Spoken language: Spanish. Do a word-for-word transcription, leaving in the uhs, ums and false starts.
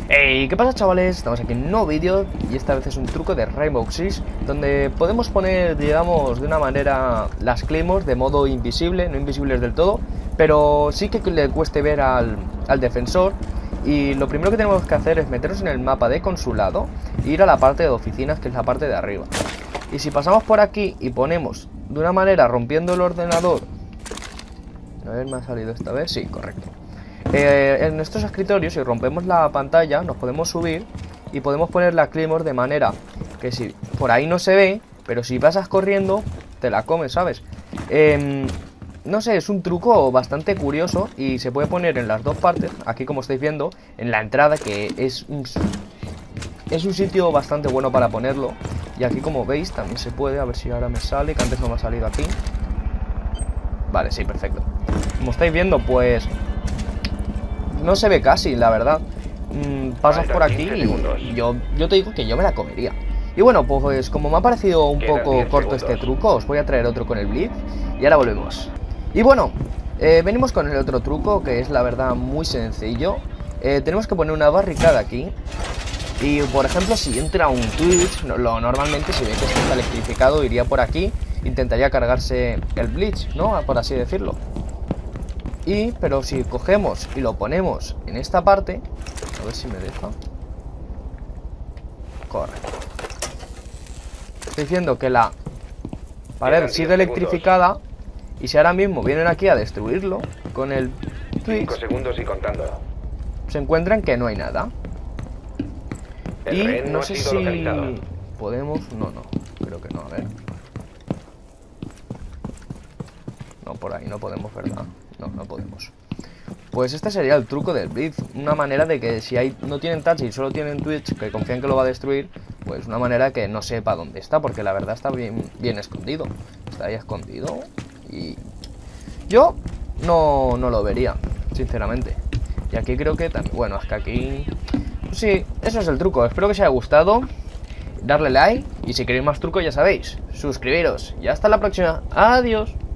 Hey, ¿qué pasa, chavales? Estamos aquí en un nuevo vídeo y esta vez es un truco de Rainbow Six donde podemos poner, digamos, de una manera las claymores de modo invisible, no invisibles del todo, pero sí que le cueste ver al, al defensor. Y lo primero que tenemos que hacer es meternos en el mapa de consulado e ir a la parte de oficinas, que es la parte de arriba. Y si pasamos por aquí y ponemos de una manera rompiendo el ordenador... A ver, me ha salido esta vez, sí, correcto. Eh, en estos escritorios, si rompemos la pantalla, nos podemos subir y podemos poner la claymore de manera que si por ahí no se ve, pero si pasas corriendo, te la comes, ¿sabes? Eh, no sé, es un truco bastante curioso y se puede poner en las dos partes. Aquí, como estáis viendo, en la entrada, que es un, es un sitio bastante bueno para ponerlo. Y aquí, como veis, también se puede. A ver si ahora me sale, que antes no me ha salido aquí. Vale, sí, perfecto. Como estáis viendo, pues... no se ve casi, la verdad. mm, Pasas por aquí y yo, yo te digo que yo me la comería. Y bueno, pues como me ha parecido un poco corto este truco, os voy a traer otro con el Blitz y ahora volvemos. Y bueno, eh, venimos con el otro truco, que es la verdad muy sencillo. eh, Tenemos que poner una barricada aquí. Y por ejemplo, si entra un Twitch, lo normalmente, si ve que está electrificado, iría por aquí, intentaría cargarse el Blitz, ¿no? Por así decirlo. Y, pero si cogemos y lo ponemos en esta parte, a ver si me deja. Correcto. Estoy diciendo que la pared sigue electrificada. Y si ahora mismo vienen aquí a destruirlo con el Twitch, segundos y contando. se encuentran que no hay nada. El Y rehén no ha sé sido si localizado. podemos... No, no, creo que no, a ver. No, por ahí no podemos, ¿verdad? No, no podemos. Pues este sería el truco del Blitz. Una manera de que si hay, no tienen touch y solo tienen Twitch, que confían que lo va a destruir, pues una manera que no sepa dónde está, porque la verdad está bien, bien escondido. Está ahí escondido. Y yo no, no lo vería, sinceramente. Y aquí creo que también... Bueno, es que aquí... Pues sí, eso es el truco. Espero que os haya gustado. Darle like. Y si queréis más trucos, ya sabéis, suscribiros. Y hasta la próxima. Adiós.